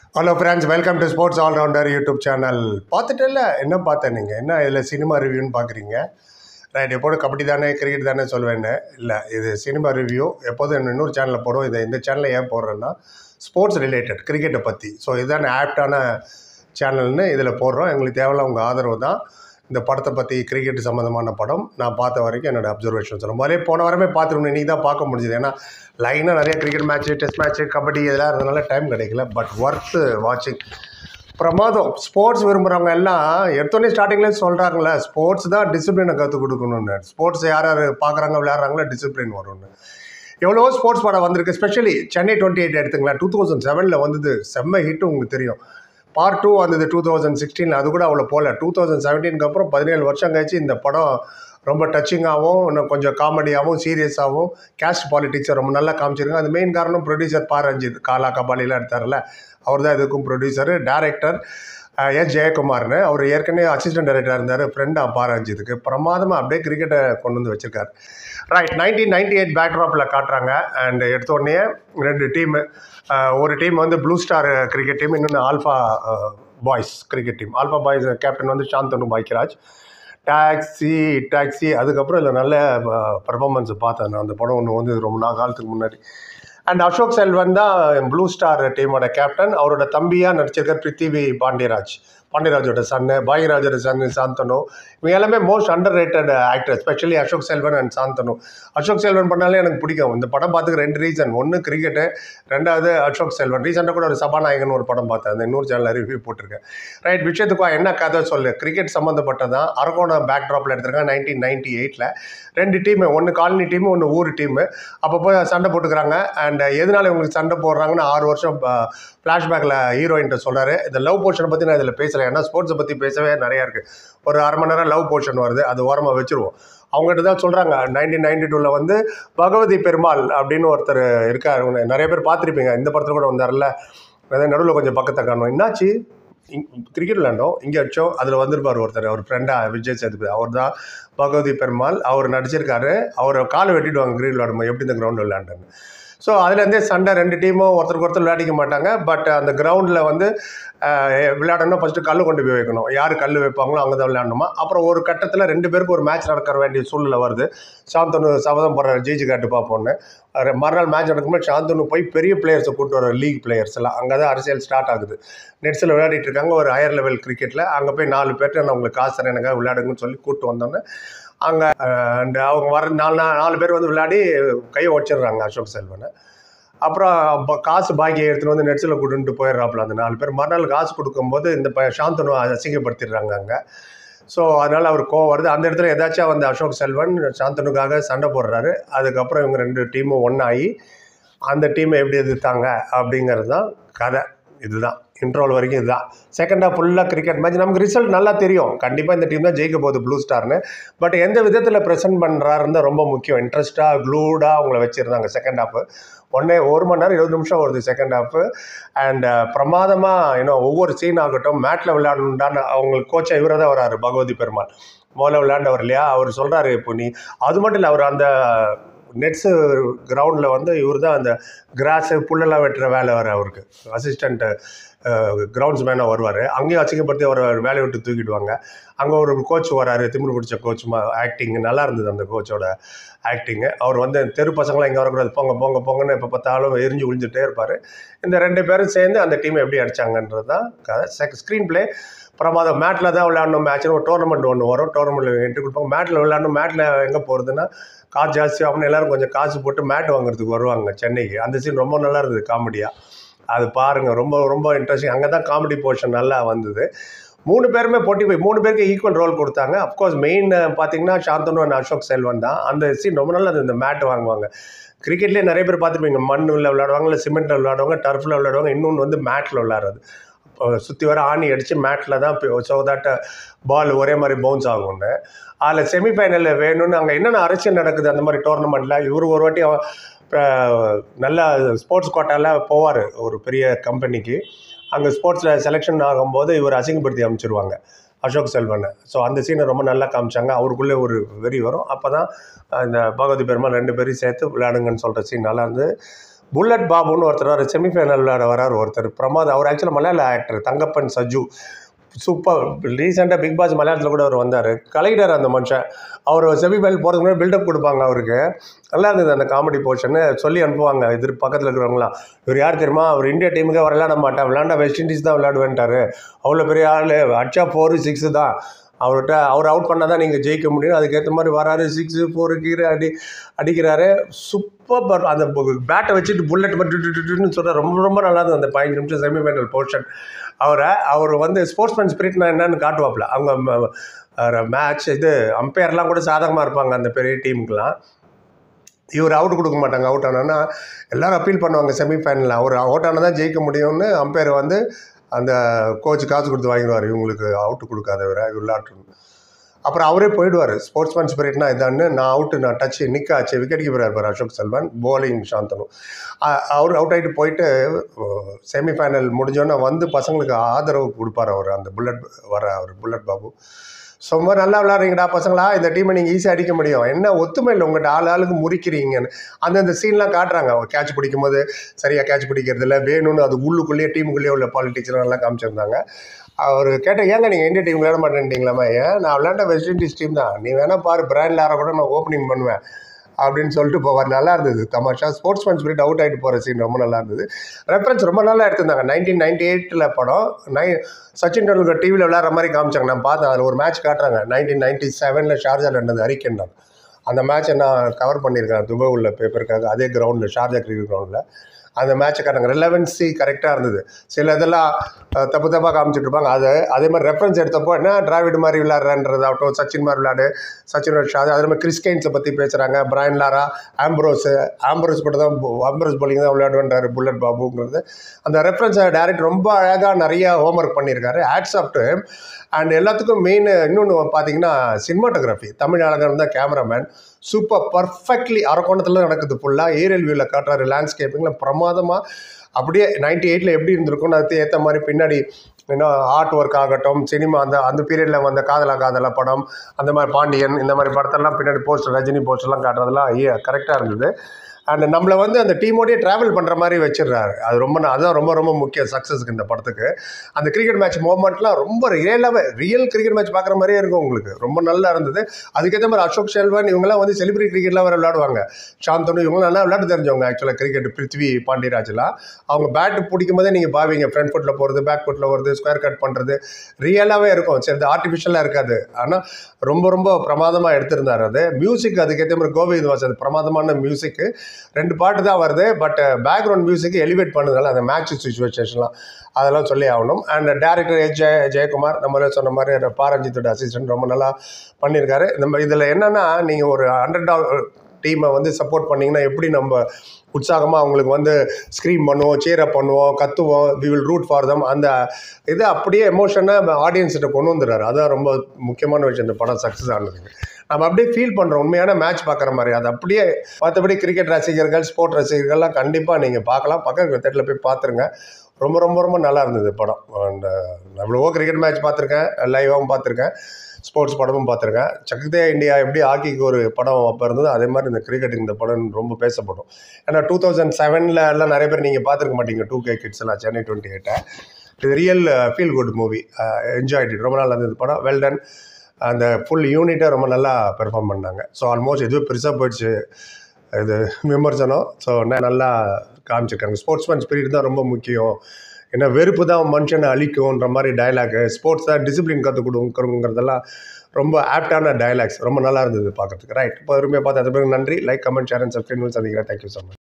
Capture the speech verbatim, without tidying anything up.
Hello friends, welcome to sports allrounder YouTube channel. பார்த்துட்டல என்ன பார்த்தேன் நீங்கள் என்ன இதில் சினிமா ரிவ்யூன்னு பார்க்குறீங்க? ரைட், எப்போதும் கபடி தானே கிரிக்கெட் தானே சொல்வேன்னு இல்லை, இது சினிமா ரிவ்யூ. எப்போதும் இன்னொரு சேனலில் போடுறோம். இதை இந்த சேனலில் ஏன் போடுறேன்னா ஸ்போர்ட்ஸ் ரிலேட்டட், கிரிக்கெட்டை பற்றி. ஸோ இதுதான் ஆப்டான சேனல்னு இதில் போடுறோம். எங்களுக்கு தேவையில்ல உங்கள் ஆதரவு தான். இந்த படத்தை பற்றி, கிரிக்கெட் சம்மந்தமான படம் நான் பார்த்த வரைக்கும் என்னோடய அப்சர்வேஷன் சொல்லும் போதே போன வாரமே பார்த்துருக்கணும். இன்றைக்கி தான் பார்க்க முடிஞ்சுது. ஏன்னா லைனாக நிறைய cricket match, test match, kabaddi இதெல்லாம் இருந்ததுனால டைம் கிடைக்கல. பட் ஒர்த்து வாட்சிங். பிரமாதம். ஸ்போர்ட்ஸ் விரும்புகிறவங்க எல்லாம் எடுத்தோடனே ஸ்டார்டிங்லேயே சொல்கிறாங்களே, ஸ்போர்ட்ஸ் தான் டிசிப்ளினை கற்றுக் கொடுக்கணும்னு. ஸ்போர்ட்ஸ் யார் யார் பார்க்குறாங்க விளையாடுறாங்களோ டிசிப்ளின் வரும்னு. எவ்வளவோ ஸ்போர்ட்ஸ் படம் வந்திருக்கு. ஸ்பெஷலி சென்னை டுவெண்ட்டி எயிட் எடுத்துங்களேன். டூ தௌசண்ட் செவனில் வந்தது. செம்ம ஹிட்டு, உங்களுக்கு தெரியும். பார்ட் டூ வந்தது டூ தௌசண்ட் சிக்ஸ்டீனில். அது கூட அவ்வளோ போகல. டூ தௌசண்ட் செவன்டீனுக்கு அப்புறம் பதினேழு வருஷம் கழிச்சு இந்த படம் ரொம்ப டச்சிங்காகவும், இன்னும் கொஞ்சம் காமெடியாகவும், சீரியஸாகவும், கேஸ்ட் பாலிட்டிக்ஸை ரொம்ப நல்லா காமிச்சிருக்காங்க. அது மெயின் காரணம் ப்ரொடியூசர் பா ரஞ்சித். காலா கபாலிலாம் எடுத்தார்ல, அவர் தான் இதுக்கும் ப்ரொடியூசரு. டேரக்டர் எஸ் ஜெயக்குமார்னு, அவர் ஏற்கனவே அசிஸ்டன்ட் டைரக்டராக இருந்தார். ஃப்ரெண்டாக பா ரஞ்சித்துக்கு. பிரமாதமாக அப்படியே கிரிக்கெட்டை கொண்டு வந்து வச்சுருக்காரு. ரைட், நைன்டீன் நைன்டி எயிட் பேக்ட்ராப்பில் காட்டுறாங்க. அண்ட் எடுத்தோடனே ரெண்டு டீமு. ஒரு டீம் வந்து ப்ளூ ஸ்டார் கிரிக்கெட் டீம், இன்னொன்று alpha boys cricket team. Alpha boys captain வந்து சாந்தனு பாக்கியராஜ். டாக்ஸி டாக்ஸி அதுக்கப்புறம் இதில் நல்ல பர்ஃபார்மன்ஸ் பார்த்தேன் நான். அந்த படம் ஒன்று வந்து ரொம்ப நாள் காலத்துக்கு முன்னாடி. அண்ட் அசோக் செல்வன் தான் ப்ளூ ஸ்டார் டீமோட கேப்டன். அவரோட தம்பியாக நடிச்சிருக்கார் பிருத்திவி பாண்டியராஜ். பாண்டியராஜோட சன்னு, பாக்யராஜோட சன்னு சாந்தனு. இவங்க எல்லாமே most underrated actor, specially Ashok Selvan and Shanthanu. Ashok Selvan பண்ணாலே எனக்கு பிடிக்கும். இந்த படம் பார்த்துக்க ரெண்டு ரீசன். ஒன்று கிரிக்கெட்டு, ரெண்டாவது அசோக் செல்வன். ரீசெண்டாக கூட ஒரு சபாநாயகன் ஒரு படம் பார்த்தேன். அந்த இன்னொரு சேனலில் ரிவ்யூ போட்டிருக்கேன். ரைட், விஷயத்துக்கு என்ன கதை சொல்லு. கிரிக்கெட் சம்மந்தப்பட்டதான். அரகோணம் பேக்ட்ராப்பில் எடுத்திருக்காங்க. நைன்டீன் நைன்டி எயிட்டில் ரெண்டு டீமு, ஒன்று காலனி டீமு, ஒன்று ஊர் டீமு. அப்பப்போ சண்டை போட்டுக்கிறாங்க. அண்ட் எதனால இவங்களுக்கு சண்டை போடுறாங்கன்னு ஆறு வருஷம் ஃப்ளாஷ்பேக்கில் ஹீரோயின்ட்ட சொல்கிறாரு. இந்த லவ் போர்ஷனை பற்றி நான் இதில் பேசுகிறேன். ஏன்னா ஸ்போர்ட்ஸை பற்றி பேசவே நிறையா இருக்குது. ஒரு அரை மணி நேரம் லவ் போர்ஷன் வருது, அது ஓரமாக வச்சுருவோம். அவங்ககிட்ட தான் சொல்கிறாங்க. நைன்டீன் நைன்டி டூவில் வந்து பகவதி பெருமாள் அப்படின்னு ஒருத்தர் இருக்கார். நிறைய பேர் பார்த்துருப்பீங்க. இந்த படத்தில் கூட வந்தார்ல, நடுவில் கொஞ்சம் பக்கத்தை காணும். என்னாச்சு, இங் கிரிக்கெட் விளையாண்டோம், இங்கே அடிச்சோம், அதில் வந்திருப்பார் ஒருத்தர், அவர் ஃப்ரெண்டாக விஜய் சேதுபதி. அவர் தான் பகவதி பெருமாள். அவர் நடிச்சிருக்காரு. அவரை காலை வெட்டிடுவாங்க கிரிக்கெட் விளையாடும்போது, எப்படி இந்த கிரவுண்டில் விளையாண்டுன்னு. ஸோ அதுலேருந்தே சண்டை. ரெண்டு டீமும் ஒருத்தருக்கு ஒருத்தர் விளையாடிக்க மாட்டாங்க. பட் அந்த கிரவுண்டில் வந்து விளையாடணும், ஃபஸ்ட்டு கல் கொண்டு போய் வைக்கணும். யார் கல் வைப்பாங்களோ அங்கே தான் விளையாடணுமா. அப்புறம் ஒரு கட்டத்தில் ரெண்டு பேருக்கு ஒரு மேட்ச் நடக்க வேண்டிய சூழ்நிலை வருது. சாந்தனு சபதம் போடுற ஜெயிச்சு காட்டு பார்ப்போன்னு. மறுநாள் மேட்ச் நடக்கும்போது சாந்தனு போய் பெரிய பிளேயர்ஸை கூப்பிட்டு வர, லீக் பிளேயர்ஸ் எல்லாம். அங்கே தான் அரசியல் ஸ்டார்ட் ஆகுது. நெட்ஸில் விளையாடிட்டு இருக்காங்க ஒரு ஹையர் லெவல் கிரிக்கெட்டில். அங்கே போய் நாலு பேர்ட்டு நான் உங்களுக்கு காசு தரேன், எனக்காக விளையாடுங்கன்னு சொல்லி கூப்பிட்டு வந்தோன்னே அங்கே அண்ட் அவங்க வர நாலு நாலு பேர் வந்து விளையாடி கையை உடச்சிடுறாங்க அசோக் செல்வனை. அப்புறம் காசு பாக்கி எடுத்துகிட்டு வந்து நெட்ஸில் கூட்டுன்ட்டு போயிடுறாப்புல அந்த நாலு பேர். மறுநாள் காசு கொடுக்கும்போது இந்த ப சாந்தனு அசிங்கப்படுத்திடுறாங்க அங்கே. ஸோ அதனால் அவர் கோவம் வருது. அந்த இடத்துல ஏதாச்சும் வந்து அசோக் செல்வன் சாந்தனுக்காக சண்டை போடுறாரு. அதுக்கப்புறம் இவங்க ரெண்டு டீமும் ஒன்றாகி அந்த டீமை எப்படி எதிர்த்தாங்க அப்படிங்கிறது தான் கதை. இதுதான் இன்ட்ரோல் வரைக்கும். இதுதான் செகண்ட் ஹாஃப் ஃபுல்லாக கிரிக்கெட் மேட்ச். நமக்கு ரிசல்ட் நல்லா தெரியும், கண்டிப்பாக இந்த டீம் தான் ஜெயிக்க போகுது ப்ளூ ஸ்டார்னு. பட் எந்த விதத்தில் ப்ரெசென்ட் பண்ணுறாருன்னு ரொம்ப முக்கியம். இன்ட்ரெஸ்ட்டாக க்ளூடாக அவங்கள வச்சுருந்தாங்க. செகண்ட் ஹாஃப் ஒன்றே ஒரு மணி நேரம் இருபது நிமிஷம் வருது செகண்ட் ஹாஃபு. அண்ட் பிரமாதமாக இன்னும் ஒவ்வொரு சீன் ஆகட்டும், மேட்டில் விளையாடணுண்டான்னு அவங்களுக்கு கோச்சா இவரை தான் வராரு, பகவதி பெருமாள். முதல்ல விளையாண்டவர் இல்லையா, அவர் சொல்கிறாரு இப்போ நீ அது மட்டும் இல்லை, அவர் அந்த நெட்ஸு கிரவுண்டில் வந்து இவர் தான் அந்த கிராஸு புல்லெல்லாம் வெட்டுற வேலை வர அவருக்கு. அசிஸ்டண்ட்டு கிரவுண்ட்ஸ் மேனாக வருவார். அங்கேயும் அசிங்கப்படுத்தி அவர் வேலையை விட்டு தூக்கிடுவாங்க. அங்கே ஒரு கோச் வராரு, திமிரு பிடிச்ச கோச். ஆக்டிங் நல்லா இருந்தது அந்த கோச்சோட ஆக்டிங்கு. அவர் வந்து தெரு பசங்களாம் இங்கே வரக்கூடாது, போங்க போங்க போங்கன்னு எப்போ பார்த்தாலும் எரிஞ்சு விழிஞ்சிட்டே இருப்பார். இந்த ரெண்டு பேரும் சேர்ந்து அந்த டீமை எப்படி அடித்தாங்கன்றது தான் கதை. செக் ஸ்க்ரீன் பிளே பிரமாதம். மேட்டில் தான் விளையாடணும். மேட்ச்னு ஒரு டோர்னமெண்ட் ஒன்று வரும். டோர்னமெண்ட்டில் என்ட்ரி கொடுப்பாங்க. மேட்டில் விளையாடணும். மேட்டில் எங்கே போகிறதுன்னா காசு ஜாஸ்தி ஆகணும். எல்லோரும் கொஞ்சம் காசு போட்டு மேட் வாங்குறதுக்கு வருவாங்க சென்னைக்கு. அந்த சீன் ரொம்ப நல்லா இருந்தது, காமெடியாக. அது பாருங்கள், ரொம்ப ரொம்ப இன்ட்ரெஸ்டிங். அங்கே தான் காமெடி போர்ஷன் நல்லா வந்தது. மூணு பேருமே போட்டி போய் மூணு பேருக்கு ஈக்குவல் ரோல் கொடுத்தாங்க. அஃப்கோர்ஸ் மெயின் பார்த்தீங்கன்னா சாந்தனு அண்ட் அசோக் செல்வன் தான். அந்த சீன் ரொம்ப நல்லா இருந்தது. இந்த மேட் வாங்குவாங்க. கிரிக்கெட்லேயே நிறைய பேர் பார்த்துருப்பீங்க, மண்ணில் விளையாடுவாங்க, இல்லை சிமெண்ட்டில் விளையாடுவாங்க, டர்ஃபில் விளையாடுவாங்க. இன்னொன்று வந்து மேட்டில் விளையாடுறது. சுற்றி வர ஆணி அடித்து மேட்டில் தான் ஸோ தட் பால் ஒரே மாதிரி பவுன்ஸ் ஆகும்னு. அதில் செமிஃபைனலில் வேணும்னு அங்கே என்னென்ன அரசியல் நடக்குது அந்த மாதிரி டோர்னமெண்ட்டில். இவர் ஒரு வாட்டி நல்ல ஸ்போர்ட்ஸ் கோட்டாவில் போவார் ஒரு பெரிய கம்பெனிக்கு. அங்கே ஸ்போர்ட்ஸில் செலெக்ஷன் ஆகும்போது இவர் அசிங்கப்படுத்தி அமைச்சிருவாங்க அசோக் செல்வனை. ஸோ அந்த சீனை ரொம்ப நல்லா காமிச்சாங்க. அவருக்குள்ளே ஒரு வெறி வரும். அப்போ தான் இந்த பகவதி பெருமாள் ரெண்டு பேரையும் சேர்த்து விளையாடுங்கன்னு சொல்கிற சீன் நல்லா இருந்து. புல்லட் பாபுன்னு ஒருத்தர் வர செமிஃபைனல் விளையாட வரார் ஒருத்தர் பிரமாத். அவர் ஆக்சுவலாக மலையாள ஆக்டர் தங்கப்பன் சஜு, சூப்பர். ரீசெண்டாக பிக் பாஸ் மலையாளத்தில் கூட அவர் வந்தார், கலைஞர் அந்த மனுஷன். அவர் செமிஃபைனல் போகிறதுக்கு முன்னாடி பில்டப் கொடுப்பாங்க அவருக்கு. நல்லா இருந்தது அந்த காமெடி போர்ஷன்னு. சொல்லி அனுப்புவாங்க எதிர் பக்கத்தில் இருக்கிறவங்களாம், இவர் யார் தெரியுமா, அவர் இந்தியா டீமுக்கே அவர் விளையாட மாட்டார், விளையாண்டா வெஸ்ட் இண்டீஸ் தான் விளையாடுவேன்ட்டார், அவ்வளோ பெரிய ஆள், அடிச்சா ஃபோரு சிக்ஸு தான், அவர்கிட்ட அவர் அவுட் பண்ணால் தான் நீங்கள் ஜெயிக்க முடியும். அதுக்கேற்ற மாதிரி வராரு, சிக்ஸு ஃபோரு கீரை அடி அடிக்கிறாரு. சூப்பர். அந்த பேட்டை வச்சுட்டு புல்லட் மட்டுன்னு சொல்கிறார். ரொம்ப ரொம்ப நல்லா இருந்தது அந்த பதினஞ்சு நிமிஷம் செமிஃபைனல் போர்ஷன். அவரை அவர் வந்து ஸ்போர்ட்ஸ்மேன் ஸ்பிரிட்னா என்னன்னு காட்டுவாப்பில். அவங்க மேட்ச் இது அம்பையர்லாம் கூட சாதகமாக இருப்பாங்க அந்த பெரிய டீமுக்கெலாம். இவர் அவுட் கொடுக்க மாட்டாங்க. அவுட் ஆனான்னா எல்லோரும் அப்பீல் பண்ணுவாங்க செமிஃபைனலில். அவர் அவுட் ஆனால் தான் ஜெயிக்க முடியும்னு அம்பையர் வந்து அந்த கோச் காசு கொடுத்து வாங்கிடுவார், இவங்களுக்கு அவுட்டு கொடுக்காதவரை இவர் விளையாட்டுன்னு. அப்புறம் அவரே போயிடுவார். ஸ்போர்ட்ஸ்மேன் ஸ்பிரிட்னா இதான்னு, நான் அவுட்டு, நான் டச்சு நிற்க ஆச்சு, விக்கெட் கீப்பராக இருப்பார் அசோக் செல்வன், போலிங் சாந்தனு. அவர் அவுட் ஆகிட்டு போயிட்டு செமிஃபைனல் முடிஞ்சோன்னே வந்து பசங்களுக்கு ஆதரவு கொடுப்பார் அவர், அந்த புல்லட் வர அவர் புல்லட் பாபு. ரொம்ப நல்லா விளையாடுறீங்கடா பசங்களா, இந்த டீமை நீங்கள் ஈஸியாக அடிக்க முடியும், என்ன ஒத்துமை இல்லை உங்கள்கிட்ட, ஆள் ஆளுக்கு முறிக்கிறீங்கன்னு அந்தந்த சீன்லாம் காட்டுறாங்க. கேட்ச் பிடிக்கும் போது சரியாக கேட்ச் பிடிக்கிறது இல்லை, வேணும்னு அது உள்ளுக்குள்ளேயே டீமுக்குள்ளேயே உள்ள பாலிடிக்ஸ்லாம் நல்லா காமிச்சிருந்தாங்க. அவர் கேட்டால், ஏங்க நீங்கள் இந்தியா டீம் விளையாட மாட்டேன்ட்டீங்களாம்மா, ஏன் நான் விளையாண்ட வெஸ்ட் இண்டீஸ் டீம் தான், நீ வேணால் பாரு, பிராண்ட் லாரை கூட நான் ஓப்பனிங் பண்ணுவேன் அப்படின்னு சொல்லிட்டு போவார். நல்லா இருந்தது தமாஷா. ஸ்போர்ட்ஸ்மேன் ஸ்பிரிட் அவுட் ஆகிட்டு போகிற சீன் ரொம்ப நல்லா இருந்தது. ரெஃபரன்ஸ் ரொம்ப நல்லா எடுத்திருந்தாங்க. நைன்டீன் நைன்டி எயிட்டில் படம் நை சச்சின் டெண்டுல்கர் டிவியில் விளையாடுற மாதிரி காமிச்சாங்க. நான் பார்த்தேன், அதில் ஒரு மேட்ச் காட்டுறாங்க. நைன்டீன் நைன்டி செவனில் ஷார்ஜாவில் நடந்தது, ஹரிக்கேன் தான். அந்த மேட்சை நான் கவர் பண்ணியிருக்கேன் துபாய் உள்ள பேப்பருக்காக, அதே கிரவுண்டில், ஷார்ஜா கிரிக்கெட் கிரவுண்டில். அந்த மேட்சை காட்டுறாங்க. ரெலவன்சி கரெக்டாக இருந்தது. சில இதெல்லாம் தப்பு தப்பாக காமிச்சிட்டு இருப்பாங்க. அது அதே மாதிரி ரெஃபரன்ஸ் எடுத்தப்போ என்ன டிராவிட் மாதிரி விளையாடுறன்றதாகட்டும், சச்சின் மாதிரி விளையாடு, சச்சின் ஷாஜா, அதே மாதிரி கிறிஸ் கெயின்ஸை பற்றி பேசுகிறாங்க, பிரையன் லாரா, ஆம்ப்ரோஸு ஆம்ப்ரோஸ் கூட தான் ஆம்ப்ரோஸ் போலிங் தான் விளையாடுவேன்றார் புல்லட் பாபுங்கிறது. அந்த ரெஃபரன்ஸை டேரக்டர் ரொம்ப அழகாக நிறையா ஹோம்ஒர்க் பண்ணியிருக்காரு. Hats off to him. And எல்லாத்துக்கும் மெயின் இன்னொன்று பார்த்தீங்கன்னா சினிமாட்டோகிராஃபி. தமிழ் அழகன் தான் கேமராமேன். சூப்பர் பர்ஃபெக்ட்லி அரக்கோணத்தில் நடக்குது ஃபுல்லாக. ஏரியல் வியூவில் காட்டுறாரு, லேண்ட்ஸ்கேப்பிங்கில் பிரமாதமாக. அப்படியே நைன்டி எயிட்டில் எப்படி இருந்திருக்கும்னு அதுக்கு ஏற்ற மாதிரி பின்னாடி இன்னும் ஆர்ட் ஒர்க் ஆகட்டும், சினிமா அந்த அந்த பீரியடில் வந்த காதலா காதலா படம், அந்த மாதிரி பாண்டியன், இந்த மாதிரி படத்தெல்லாம் பின்னாடி போஸ்டர், ரஜினி போஸ்டர்லாம் காட்டுறதுலாம் கரெக்டாக இருந்தது. அண்ட் நம்மளை வந்து அந்த டீமோடையே ட்ராவல் பண்ணுற மாதிரி வச்சிடுறாரு. அது ரொம்ப அதுதான் ரொம்ப ரொம்ப முக்கிய சக்ஸஸுக்கு இந்த படத்துக்கு. அந்த கிரிக்கெட் மேட்ச் மூமெண்ட்லாம் ரொம்ப ரியலாகவே ரியல் கிரிக்கெட் மேட்ச் பார்க்குற மாதிரியே இருக்கும் உங்களுக்கு. ரொம்ப நல்லா இருந்தது. அதுக்கேற்ற மாதிரி அசோக் செல்வன் இவங்கெல்லாம் வந்து செலிபிரிட்டி கிரிக்கெட்லாம் வேறு விளையாடுவாங்க. சாந்தனு இவங்களாம் நல்லா விளையாட்டு தெரிஞ்சவங்க ஆக்சுவலாக கிரிக்கெட். பிருத்வி பாண்டியராஜ்லாம் அவங்க பேட்டு பிடிக்கும் போதே நீங்கள் பாவீங்க, ஃப்ரண்ட் ஃபுட்டில் போகிறது, பேக் ஃபுட்டில் வருது, ஸ்கொயர் கட் பண்ணுறது ரியலாகவே இருக்கும். சரி, ஆர்டிஃபிஷியலாக இருக்காது. ஆனால் ரொம்ப ரொம்ப பிரமாதமாக எடுத்திருந்தார். அது மியூசிக் அதுக்கேற்ற மாதிரி கோவிந்த் வாஸ், அது பிரமாதமான மியூசிக்கு. ரெண்டு பாட்டு தான் வருது, பட் பேக்ரவுண்ட் மியூசிக்கு எலிவேட் பண்ணுறதுனால அந்த மேட்ச் சுச்சுவேஷன்லாம் அதெல்லாம் சொல்லி ஆகணும். அண்ட் டேரக்டர் எச் ஜெய ஜெயக்குமார் நம்மளே சொன்ன மாதிரி பாரஞ்சித்தோட அசிஸ்டன்ட் ரொம்ப நல்லா பண்ணியிருக்காரு. நம்ம இதில் என்னென்னா, நீங்கள் ஒரு ஹண்ட்ரட் டீமை வந்து சப்போர்ட் பண்ணிங்கன்னா எப்படி நம்ம உற்சாகமாக அவங்களுக்கு வந்து ஸ்க்ரீம் பண்ணுவோம், சேரப் பண்ணுவோம், கத்துவோம், we will root for them, அந்த இதை அப்படியே எமோஷனாக ஆடியன்ஸ்கிட்ட கொண்டு வந்துடுறாரு. அதுதான் ரொம்ப முக்கியமான விஷயம் இந்த படம் சக்ஸஸ் ஆனதுக்கு. நம்ம அப்படியே ஃபீல் பண்ணுறோம், உண்மையான மேட்ச் பார்க்குற மாதிரி. அது அப்படியே மற்றபடி கிரிக்கெட் ரசிகர்கள், ஸ்போர்ட் ரசிகர்கள்லாம் கண்டிப்பாக நீங்கள் பார்க்கலாம். பக்கத்து தேட்டரில் போய் பார்த்துருங்க. ரொம்ப ரொம்ப ரொம்ப நல்லா இருந்தது படம். அண்ட் எவ்வளவோ கிரிக்கெட் மேட்ச் பார்த்துருக்கேன், லைவாகவும் பார்த்துருக்கேன், ஸ்போர்ட்ஸ் படமும் பார்த்துருக்கேன். சக்தே இந்தியா எப்படி ஹாக்கிக்கு ஒரு படம் அப்போ இருந்தது, அதே மாதிரி இந்த கிரிக்கெட்டுக்கு இந்த படம் ரொம்ப பேசப்படும். ஏன்னா டூ தௌசண்ட் செவனில் எல்லாம் நிறைய பேர் நீங்கள் பார்த்துருக்க மாட்டீங்க, டூ கே கிட்ஸ் எல்லாம், சென்னை டுவெண்ட்டி எயிட்டை. இது real feel good movie. Enjoy it. ரொம்ப நல்லா இருந்தது படம். வெல்டன். அந்த ஃபுல் யூனிட்டை ரொம்ப நல்லா பெர்ஃபார்ம் பண்ணாங்க. ஸோ ஆல்மோஸ்ட் எதுவும் பெருசாக போயிடுச்சு இது விமர்சனம். ஸோ நல்லா காமிச்சிருக்காங்க. ஸ்போர்ட்ஸ்மேன் ஸ்பிரிட் தான் ரொம்ப முக்கியம், ஏன்னா வெறுப்பு தான் மனுஷனை அழிக்கும்ன்ற மாதிரி டைலாகு, ஸ்போர்ட்ஸ் தான் டிசிப்ளின் கற்றுக் கொடுங்கிறதெல்லாம் ரொம்ப ஆப்டான டைலாக்ஸ். ரொம்ப நல்லா இருந்தது பார்க்கறதுக்கு. ரைட், இப்போ பொறுமையாக பார்த்து அது பிறகு நன்றி. Like, comment, share and subscribe சந்திக்கிறேன். Thank you so much.